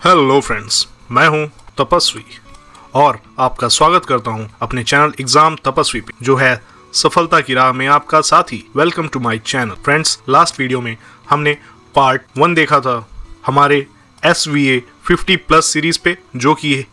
Hello friends, मैं हूं तपस्वी और आपका स्वागत करता हूं अपने चैनल एग्जाम तपस्वी पे, जो है सफलता की राह में आपका साथी। Welcome to my channel. Friends, last video में हमने पार्ट 1 देखा था हमारे SVA 50+ सीरीज पे, जो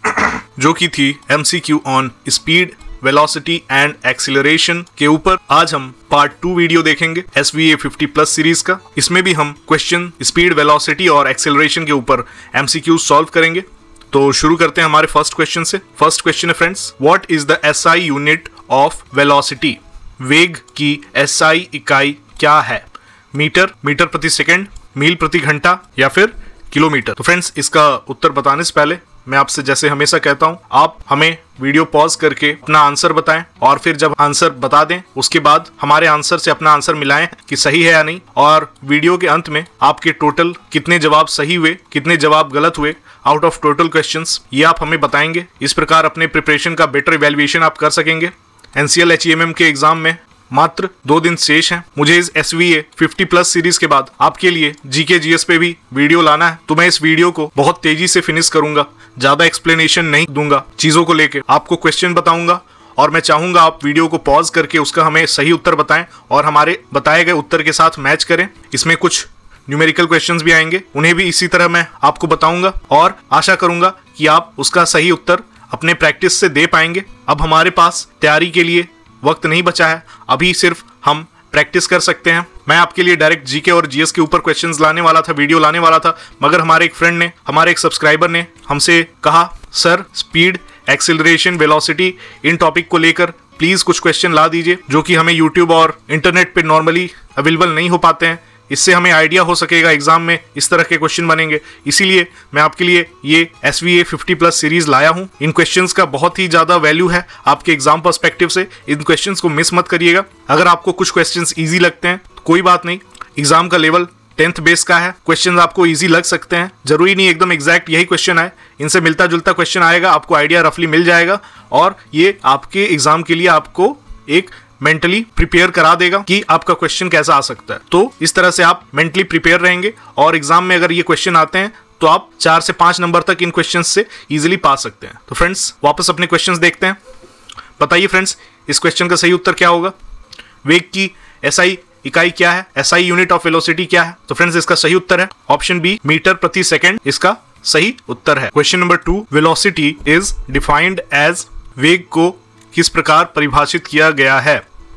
कि थी MCQ on speed, velocity and acceleration के ऊपर। आज हम पार्ट 2 वीडियो देखेंगे SVA 50+ सीरीज का। इसमें भी हम क्वेश्चन स्पीड, वेलोसिटी और एक्सीलरेशन के ऊपर MCQ सॉल्व करेंगे। तो शुरू करते हैं हमारे फर्स्ट क्वेश्चन से। फर्स्ट क्वेश्चन है friends, what is the SI unit of velocity? वेग की SI इकाई क्या है? मीटर, मीटर प्रति सेकंड, मील प्रति घंटा या फिर किलोमीटर? तो फ्रेंड्स, इसका उत्तर बताने से पहले मैं आपसे जैसे हमेशा कहता हूं, आप हमें वीडियो पॉज करके अपना आंसर बताएं और फिर जब आंसर बता दें उसके बाद हमारे आंसर से अपना आंसर मिलाएं कि सही है या नहीं। और वीडियो के अंत में आपके टोटल कितने जवाब सही हुए, कितने जवाब गलत हुए आउट ऑफ टोटल क्वेश्चंस, ये आप हमें बताएंगे। इस प्रकार अपने प्रिपरेशन का बेटर इवैल्यूएशन आप कर सकेंगे। NCL HEMM के एग्जाम में मात्र 2 दिन शेष हैं। मुझे इस SVA 50+ सीरीज के बाद आपके लिए GK GS पे भी वीडियो लाना है, तो मैं इस वीडियो को बहुत तेजी से फिनिश करूंगा। ज्यादा एक्सप्लेनेशन नहीं दूंगा, चीजों को लेके आपको क्वेश्चन बताऊंगा और मैं चाहूंगा आप वीडियो को पॉज करके उसका हमें सही उत्तर बताएं और हमारे बताए गए उत्तर के साथ मैच करें। इसमें कुछ न्यूमेरिकल क्वेश्चंस भी आएंगे, उन्हें भी इसी तरह मैं आपको बताऊंगा और आशा करूंगा कि आप उसका सही उत्तर अपने प्रैक्टिस से दे पाएंगे। अब हमारे पास तैयारी के लिए वक्त नहीं बचा है, अभी सिर्फ हम प्रैक्टिस कर सकते हैं। मैं आपके लिए डायरेक्ट GK और GS के ऊपर क्वेश्चंस लाने वाला था, वीडियो लाने वाला था, मगर हमारे एक फ्रेंड ने, हमारे एक सब्सक्राइबर ने हमसे कहा, सर स्पीड, एक्सीलरेशन, वेलोसिटी, इन टॉपिक को लेकर प्लीज कुछ क्वेश्चन ला दीजिए जो कि हमें यूट्यूब और इंटरनेट पे नॉर्मली अवेलेबल नहीं हो पाते हैं। इससे हमें आइडिया हो सकेगा एग्जाम में इस तरह के क्वेश्चन बनेंगे। इसीलिए मैं आपके लिए ये SVA 50+ सीरीज लाया हूं। इन क्वेश्चंस का बहुत ही ज्यादा वैल्यू है आपके एग्जाम पर्सपेक्टिव से। इन क्वेश्चंस को मिस मत करिएगा। अगर आपको कुछ क्वेश्चंस इजी लगते हैं तो कोई बात नहीं, एग्जाम का लेवल 10th बेस का है, क्वेश्चंस आपको इजी लग सकते हैं। जरूरी नहीं एकदम एग्जैक्ट यही क्वेश्चन आए, इनसे मिलता जुलता क्वेश्चन आएगा, आपको आइडिया रफली मिल जाएगा और ये आपके एग्जाम के लिए आपको एक मेंटली प्रिपेयर करा देगा कि आपका क्वेश्चन कैसा आ सकता है। तो इस तरह से आप मेंटली प्रिपेयर रहेंगे और एग्जाम में अगर ये क्वेश्चन आते हैं तो आप 4 से 5 नंबर तक इन क्वेश्चंस से इजीली पा सकते हैं। तो फ्रेंड्स, वापस अपने क्वेश्चंस देखते हैं। बताइए फ्रेंड्स, इस क्वेश्चन का सही उत्तर क्या होगा? वेग की SI इकाई क्या है? SI यूनिट ऑफ वेलोसिटी क्या है? तो फ्रेंड्स, इसका सही उत्तर है ऑप्शन बी, मीटर प्रति सेकंड। इसका सही उत्तर है। Question number 2, velocity is defined as, वेग को किस प्रकार परिभाषित किया गया है?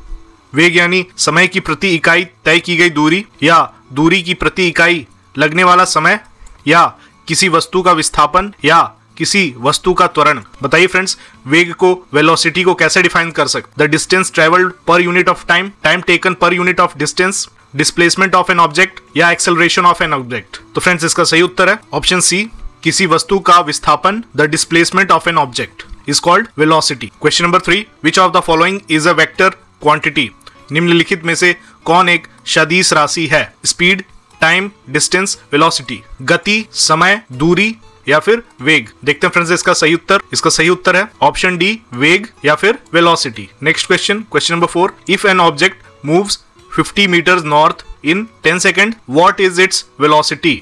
वेग यानी समय की प्रति इकाई तय की गई दूरी, या दूरी की प्रति इकाई लगने वाला समय, या किसी वस्तु का विस्थापन, या किसी वस्तु का त्वरण। बताइए फ्रेंड्स, वेग को, वेलोसिटी को कैसे डिफाइन कर सकते? The distance travelled per unit of time, time taken per unit of distance, displacement of an object या एक्सेलरेशन ऑफ एन ऑब्जेक्ट। तो फ्रेंड्स, इसका सही उत्तर है ऑप्शन सी, किसी वस्तु का विस्थापन, the displacement of an object is called velocity. Question number 3, which of the following is a vector quantity? निम्नलिखित में से कौन एक सदिश राशि है? Speed, time, distance, velocity. गति, समय, दूरी या फिर वेग। देखते हैं फ्रेंड्स इसका सही उत्तर। इसका सही उत्तर है ऑप्शन डी, वेग या फिर velocity. Next question, question number 4, if an object moves 50 metres north in 10 second, what is its velocity?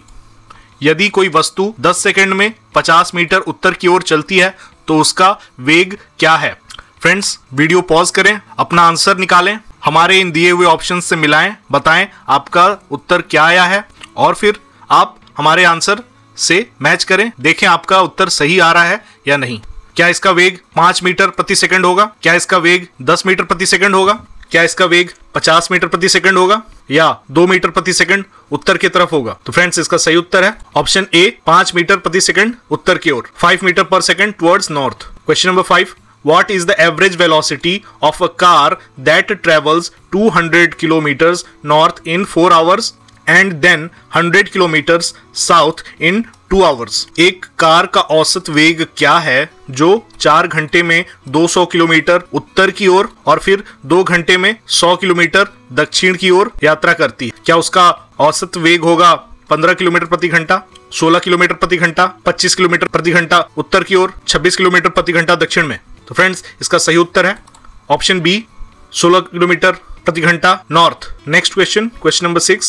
यदि कोई वस्तु 10 सेकंड में 50 मीटर उत्तर की ओर चलती है तो उसका वेग क्या है? फ्रेंड्स, वीडियो पॉज करें, अपना आंसर निकालें, हमारे इन दिए हुए ऑप्शन से मिलाएं, बताएं आपका उत्तर क्या आया है और फिर आप हमारे आंसर से मैच करें, देखें आपका उत्तर सही आ रहा है या नहीं। क्या इसका वेग 5 मीटर प्रति सेकंड होगा? क्या इसका वेग 10 मीटर प्रति सेकंड होगा? क्या इसका वेग 50 मीटर प्रति सेकंड होगा या 2 मीटर प्रति सेकंड उत्तर की तरफ होगा? तो फ्रेंड्स, इसका सही उत्तर है ऑप्शन ए, 5 मीटर प्रति सेकंड उत्तर की ओर, 5 metre per second towards north. Question number 5, what is the average velocity of a car that travels 200 kilometres north in 4 hours and then 100 kilometres south in 2 hours? एक car का औसत वेग क्या है जो 4 घंटे में 200 किलोमीटर उत्तर की ओर और फिर 2 घंटे में 100 किलोमीटर दक्षिण की ओर यात्रा करती है? क्या उसका औसत वेग होगा 15 किलोमीटर प्रति घंटा, 16 किलोमीटर प्रति घंटा, 25 किलोमीटर प्रति घंटा उत्तर की ओर, 26 किलोमीटर प्रति घंटा दक्षिण में? तो फ्रेंड्स, इसका सही उत्तर है ऑप्शन बी, 16 किलोमीटर प्रति घंटा north. Next question, question number 6,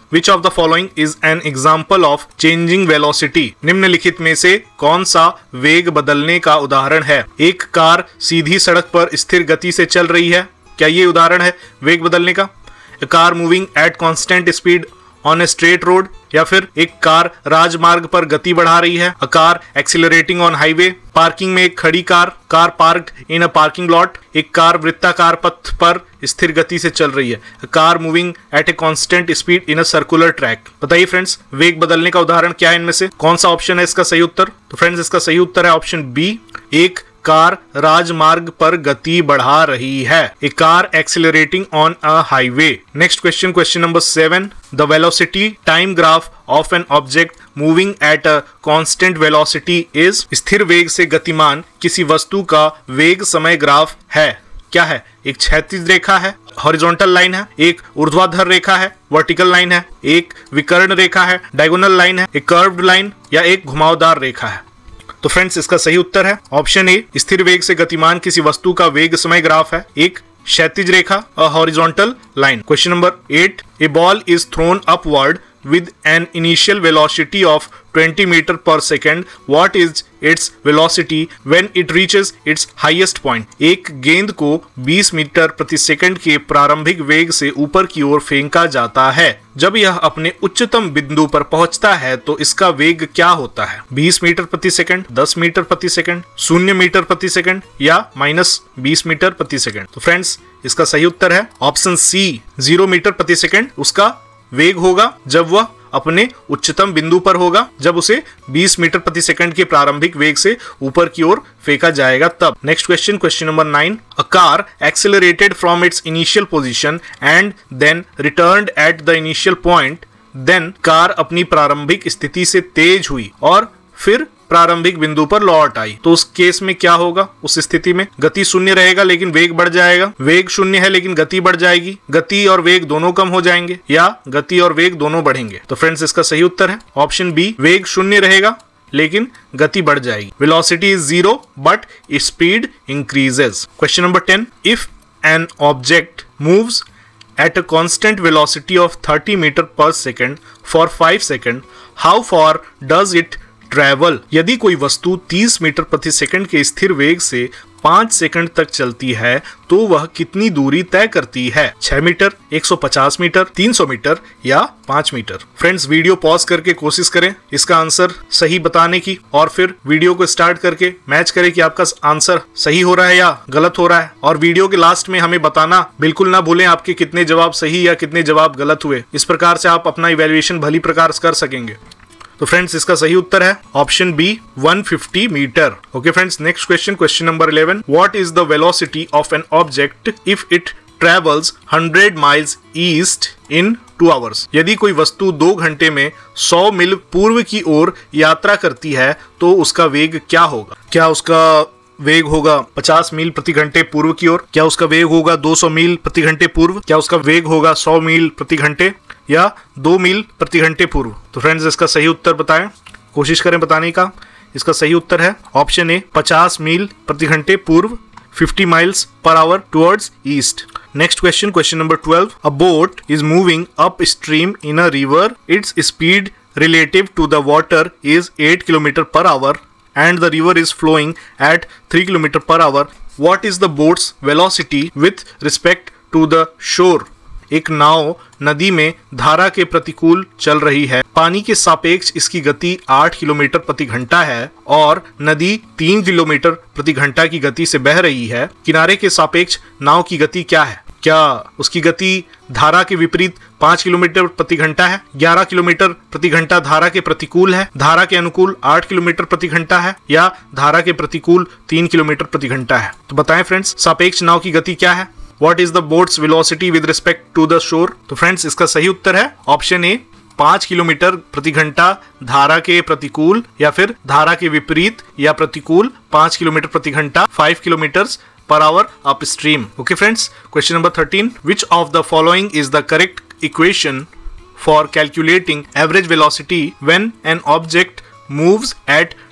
which of the following is an example of changing velocity? निम्नलिखित में से कौन सा वेग बदलने का उदाहरण है? एक कार सीधी सड़क पर स्थिर गति से चल रही है, क्या ये उदाहरण है वेग बदलने का? A car moving at constant speed on a straight road, या फिर एक कार राजमार्ग पर गति बढ़ा रही है, a car accelerating on highway, parking में एक खड़ी car, car parked in a parking lot, एक कार वृत्ताकार पथ पर स्थिर गति से चल रही है, a car moving at a constant speed in a circular track। बताइए फ्रेंड्स, वेग बदलने का उदाहरण क्या है इनमें से? कौन सा ऑप्शन है इसका सही उत्तर? तो फ्रेंड्स, इसका सही उत्तर है ऑप्शन बी, एक कार राजमार्ग पर गति बढ़ा रही है, a car accelerating on a highway. Next question, question number 7, the velocity time graph of an object moving at a constant velocity is. स्थिर वेग से गतिमान किसी वस्तु का वेग समय ग्राफ है, क्या है? एक क्षैतिज रेखा है, हॉरिजॉन्टल लाइन है, एक ऊर्ध्वाधर रेखा है, वर्टिकल लाइन है, एक विकर्ण रेखा है, डायगोनल लाइन है, एक कर्व्ड लाइन, या एक घुमावदार रेखा है? तो फ्रेंड्स, इसका सही उत्तर है ऑप्शन ए, स्थिर वेग से गतिमान किसी वस्तु का वेग समय ग्राफ है एक क्षैतिज रेखा, a horizontal line. Question number 8, a ball is thrown upward with an initial velocity of 20 meter per second. What is its velocity when it reaches its highest point? एक गेंद को 20 मीटर प्रति सेकंड के प्रारंभिक वेग से ऊपर की ओर फेंका जाता है। जब यह अपने उच्चतम बिंदु पर पहुंचता है तो इसका वेग क्या होता है? 20 मीटर प्रति सेकंड, 10 मीटर प्रति सेकंड, 0 मीटर प्रति सेकंड, या -20 मीटर प्रति सेकंड? तो फ्रेंड्स, इसका सही उत्तर है ऑप्शन सी, 0 मीटर प्रति सेकंड उसका वेग होगा जब वह अपने उच्चतम बिंदु पर होगा, जब उसे 20 मीटर प्रति सेकंड के प्रारंभिक वेग से ऊपर की ओर फेंका जाएगा तब। Next question, question number 9, a car accelerated from its initial position and then returned at the initial point. Then car अपनी प्रारंभिक स्थिति से तेज हुई और फिर प्रारंभिक बिंदु पर लौट आई, तो उस केस में क्या होगा? उस स्थिति में गति शून्य रहेगा लेकिन वेग बढ़ जाएगा, वेग शून्य है लेकिन गति बढ़ जाएगी, गति और वेग दोनों कम हो जाएंगे, या गति और वेग दोनों बढ़ेंगे? तो फ्रेंड्स, इसका सही उत्तर है ऑप्शन बी, वेग शून्य रहेगा लेकिन गति बढ़ जाएगी। Velocity is 0 but speed increases. Question number 10, if an object moves at a constant velocity of 30 meter per second for 5 seconds, how far does it travel? यदि कोई वस्तु 30 मीटर प्रति सेकंड के स्थिर वेग से 5 सेकंड तक चलती है तो वह कितनी दूरी तय करती है? 6 मीटर, 150 मीटर, 300 मीटर, या 5 मीटर? फ्रेंड्स, वीडियो पॉज करके कोशिश करें इसका आंसर सही बताने की, और फिर वीडियो को स्टार्ट करके मैच करें कि आपका आंसर सही हो रहा है या गलत हो रहा है, और वीडियो के लास्ट में हमें बताना बिल्कुल ना भूलें आपके कितने जवाब सही या कितने जवाब गलत हुए। इस प्रकार से आप अपना इवैल्यूएशन भली प्रकार कर सकेंगे। तो फ्रेंड्स, इसका सही उत्तर है option B, 150 metre. Okay friends, next question, question number 11, what is the velocity of an object if it travels 100 miles east in 2 hours? यदि कोई वस्तु 2 घंटे में 100 मील पूर्व की ओर यात्रा करती है तो उसका वेग क्या होगा? क्या उसका वेग होगा 50 मील प्रति घंटे पूर्व की ओर? क्या उसका वेग होगा 200 मील प्रति घंटे पूर्व? क्या उसका वेग होगा 100 मील प्रति घंटे, या 2 मील प्रति घंटे पूर्व? तो फ्रेंड्स, इसका सही उत्तर बताएं, कोशिश करें बताने का। इसका सही उत्तर है ऑप्शन ए, 50 मील प्रति घंटे पूर्व, 50 miles per hour towards east. Next question, question number 12, a boat is moving upstream in a river, its speed relative to the water is 8 kilometre per hour and the river is flowing at 3 km per hour. What is the boat's velocity with respect to the shore? एक नाव नदी में धारा के प्रतिकूल चल रही है, पानी के सापेक्ष इसकी गति 8 किलोमीटर प्रति घंटा है और नदी 3 किलोमीटर प्रति घंटा की गति से बह रही है। किनारे के सापेक्ष नाव की गति क्या है? क्या उसकी गति धारा के विपरीत 5 किलोमीटर प्रति घंटा है, 11 किलोमीटर प्रति घंटा धारा के प्रतिकूल है, धारा के अनुकूल 8 किलोमीटर प्रति घंटा है, या धारा के प्रतिकूल 3 किलोमीटर प्रति घंटा है? तो बताएं फ्रेंड्स, सापेक्ष नाव की गति क्या है? What is the boat's velocity with respect to the shore? तो फ्रेंड्स, इसका सही उत्तर है ऑप्शन ए, 5 किलोमीटर प्रति घंटा धारा के प्रतिकूल, या फिर धारा के विपरीत या प्रतिकूल 5 किलोमीटर प्रति घंटा, 5 kilometre per hour upstream. Okay friends, question number 13, which of the following is the correct equation for calculating average velocity when an object moves at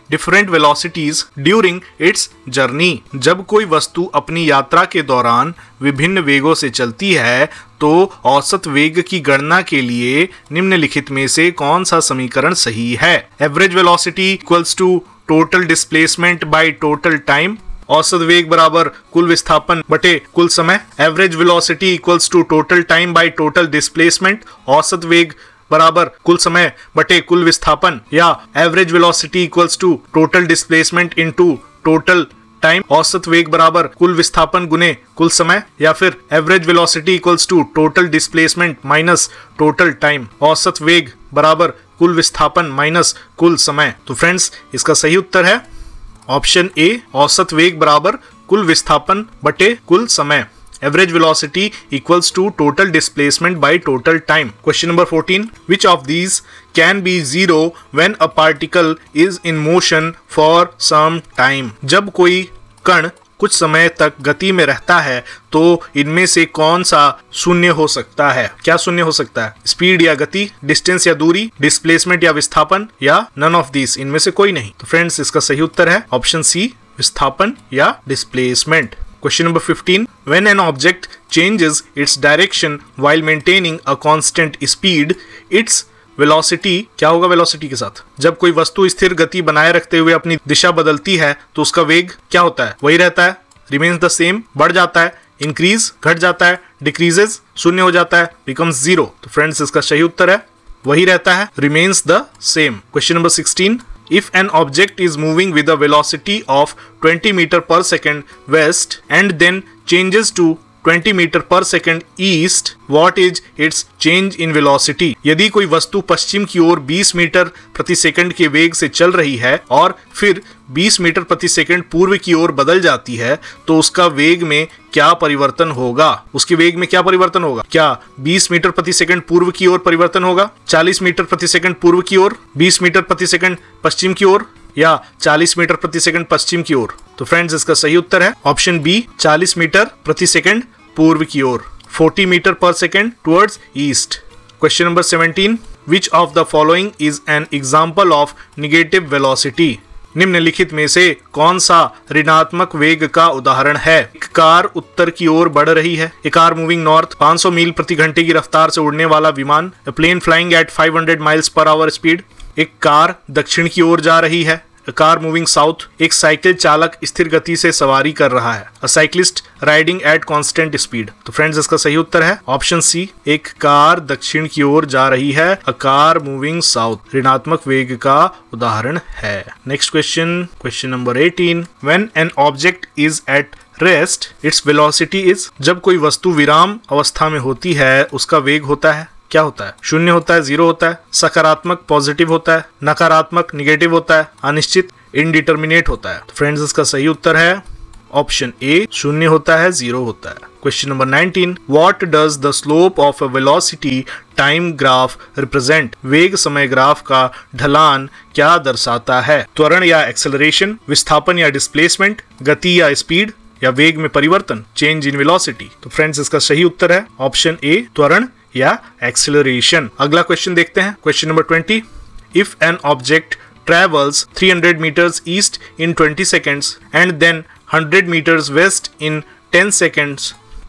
different velocities during its journey. जब कोई वस्तु अपनी यात्रा के दौरान विभिन्न वेगों से चलती है तो औसत वेग की गणना के लिए निम्नलिखित में से कौन सा समीकरण सही है? Average velocity equals to total displacement by total time. औसत वेग बराबर कुल विस्थापन बटे कुल समय। Average velocity equals to total time by total displacement. औसत वेग बराबर कुल समय बटे कुल विस्थापन। या average velocity equals to total displacement into total time. औसत वेग बराबर कुल विस्थापन गुने कुल समय। या फिर average velocity equals to total displacement minus total time. औसत वेग बराबर कुल विस्थापन माइनस कुल समय। तो फ्रेंड्स, इसका सही उत्तर है ऑप्शन ए, औसत वेग बराबर कुल विस्थापन बटे कुल समय। Average velocity equals to total displacement by total time. Question number 14. Which of these can be zero when a particle is in motion for some time? जब कोई कण कुछ समय तक गति में रहता है तो इनमें से कौन सा शून्य हो सकता है? क्या शून्य हो सकता है? स्पीड या गति, डिस्टेंस या दूरी, डिस्प्लेसमेंट या विस्थापन, या नन ऑफ दीज, इनमें से कोई नहीं। तो फ्रेंड्स, इसका सही उत्तर है ऑप्शन सी, विस्थापन या displacement. Question number 15. When an object changes its direction while maintaining a constant speed, its velocity, क्या होगा velocity के साथ? जब कोई वस्तु स्थिर गति बनाए रखते हुए अपनी दिशा बदलती है तो उसका वेग क्या होता है? वही रहता है, remains the same, बढ़ जाता है, increase घट जाता है, decreases शून्य हो जाता है, becomes zero। तो फ्रेंड्स, इसका सही उत्तर है वही रहता है, remains the same। Question number 16. If an object is moving with a velocity of 20 meter per second west and then changes to 20 meter per second east, what is its change in velocity? यदि कोई वस्तु पश्चिम की ओर 20 metre प्रति second के वेग से चल रही है और फिर 20 मीटर प्रति सेकंड पूर्व की ओर बदल जाती है तो उसका वेग में क्या परिवर्तन होगा? उसके वेग में क्या परिवर्तन होगा? क्या 20 मीटर प्रति सेकंड पूर्व की ओर परिवर्तन होगा, 40 मीटर प्रति सेकंड पूर्व की ओर, 20 मीटर प्रति सेकंड पश्चिम की ओर, या 40 मीटर प्रति सेकंड पश्चिम की ओर? तो फ्रेंड्स, इसका सही उत्तर है ऑप्शन बी, 40 मीटर प्रति सेकंड पूर्व की ओर, 40 metre per second towards east. Question number 17. Which of the following is an example of negative velocity? निम्नलिखित में से कौन सा ऋणात्मक वेग का उदाहरण है? एक कार उत्तर की ओर बढ़ रही है। ए कार मूविंग नॉर्थ, 500 मील प्रति घंटे की रफ्तार से उड़ने वाला विमान। A plane flying at 500 miles per hour speed. एक कार दक्षिण की ओर जा रही है। A car moving south, एक साइकिल चालक स्थिर गति से सवारी कर रहा है। A cyclist riding at constant speed। तो फ्रेंड्स, इसका सही उत्तर है ऑप्शन सी, एक कार दक्षिण की ओर जा रही है। A car moving south ऋणात्मक वेग का उदाहरण है। Next question, question number 18. When an object is at rest, its velocity is, जब कोई वस्तु विराम अवस्था में होती है उसका वेग होता है, क्या होता है? शून्य होता है, जीरो होता है, सकारात्मक पॉजिटिव होता है, नकारात्मक निगेटिव होता है, अनिश्चित इनडिटर्मिनेट होता है। तो फ्रेंड्स, इसका सही उत्तर है ऑप्शन ए, शून्य होता है, जीरो होता है। Question number 19. What does the slope of a velocity time graph represent? वेग समय ग्राफ का ढलान क्या दर्शाता है? त्वरण या एक्सेलरेशन, विस्थापन या डिस्प्लेसमेंट, गति या स्पीड, या वेग में परिवर्तन, चेंज इन वेलोसिटी? तो फ्रेंड्स, इसका सही उत्तर है ऑप्शन ए, त्वरण या एक्सेलरेशन। अगला क्वेश्चन देखते हैं, question number 20. If an object travels 300 meters east in 20 seconds and then 100 meters west in 10 seconds,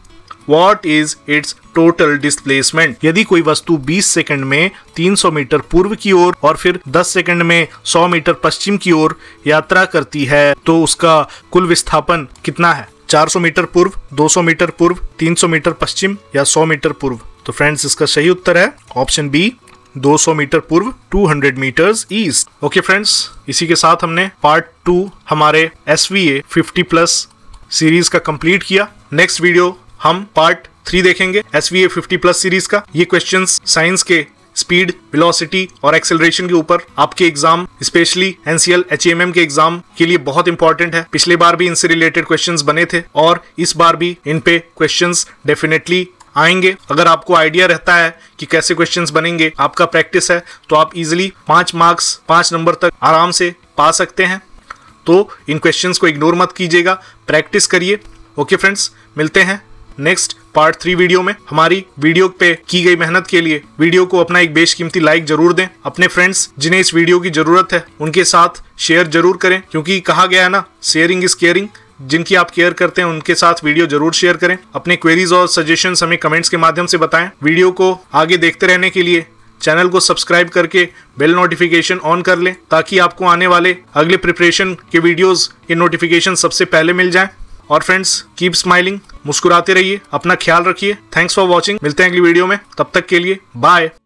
what is its total displacement? यदि कोई वस्तु 20 सेकंड में 300 मीटर पूर्व की ओर और फिर 10 सेकंड में 100 मीटर पश्चिम की ओर यात्रा करती है तो उसका कुल विस्थापन कितना है? 400 मीटर पूर्व, 200 मीटर पूर्व, 300 मीटर पश्चिम, या 100 मीटर पूर्व? तो फ्रेंड्स, इसका सही उत्तर है ऑप्शन बी, 200 मीटर पूर्व, 200 मीटर्स ईस्ट। ओके फ्रेंड्स, इसी के साथ हमने पार्ट 2 हमारे SVA 50+ सीरीज का कंप्लीट किया। नेक्स्ट वीडियो हम पार्ट 3 देखेंगे SVA 50+ सीरीज का। ये क्वेश्चंस साइंस के स्पीड, वेलोसिटी और एक्सेलरेशन के ऊपर आपके एग्जाम, स्पेशली NCL HAMM के एग्जाम के लिए बहुत इंपॉर्टेंट है। पिछले बार भी इनसे रिलेटेड क्वेश्चंस बने थे और इस बार भी इन पे क्वेश्चंस डेफिनेटली आएंगे। अगर आपको आइडिया रहता है कि कैसे क्वेश्चंस बनेंगे, आपका प्रैक्टिस है, तो आप इजीली 5 मार्क्स 5 नंबर तक आराम से पा सकते हैं। तो इन क्वेश्चंस को इग्नोर मत कीजिएगा, प्रैक्टिस करिए। ओके फ्रेंड्स, मिलते हैं नेक्स्ट पार्ट 3 वीडियो में। हमारी वीडियो पे की गई मेहनत के लिए वीडियो को अपना एक बेशकीमती लाइक जरूर दें। अपने फ्रेंड्स जिन्हें इस वीडियो की जरूरत है उनके साथ शेयर जरूर करें, क्योंकि कहा गया है ना, शेयरिंग इज केयरिंग। जिनकी आप केयर करते हैं उनके साथ वीडियो जरूर शेयर करें। अपने क्वेरीज और सजेशंस हमें कमेंट्स के माध्यम से बताएं। वीडियो को आगे देखते रहने के लिए चैनल को सब्सक्राइब करके बेल नोटिफिकेशन ऑन कर लें, ताकि आपको आने वाले अगले प्रिपरेशन के वीडियोस के नोटिफिकेशन सबसे पहले मिल जाएं। और फ्रेंड्स, कीप स्माइलिंग, मुस्कुराते रहिए, अपना ख्याल रखिए। Thanks for watching. मिलते हैं अगली वीडियो में, तब तक के लिए बाय।